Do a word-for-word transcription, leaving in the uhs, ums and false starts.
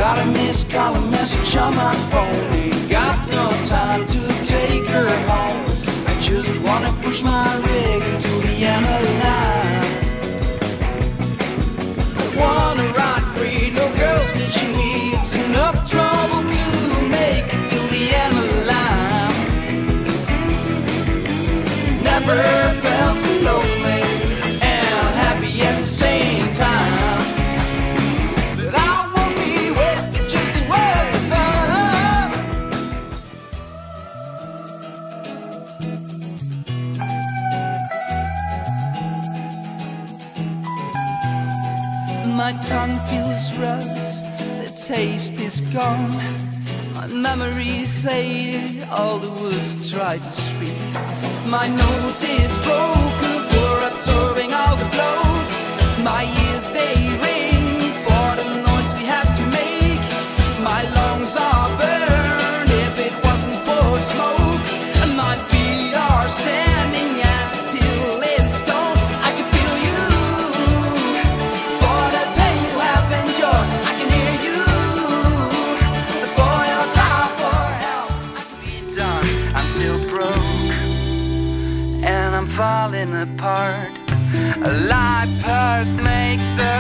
Got a missed call, a message on my phone. Ain't got no time to take her home. I just wanna push my rig to the end of the line. I wanna ride free, no girls ditching me. It's enough trouble to make it to the end of the line. Never felt so lonely and happy at the same time. But I won't be with you, just in what we've done. My tongue feels rough, the taste is gone. My memory faded, all the words I tried to speak. My nose is broken for absorbing all the blows. My ears, they ring for the noise we had to make. My lungs are burned if it wasn't for smoke. And my feet are standing as still in stone. I can feel you for the pain you have endured. I can hear you for your cry for help. I can see it done. I'm still broke and I'm falling apart. A life past makes a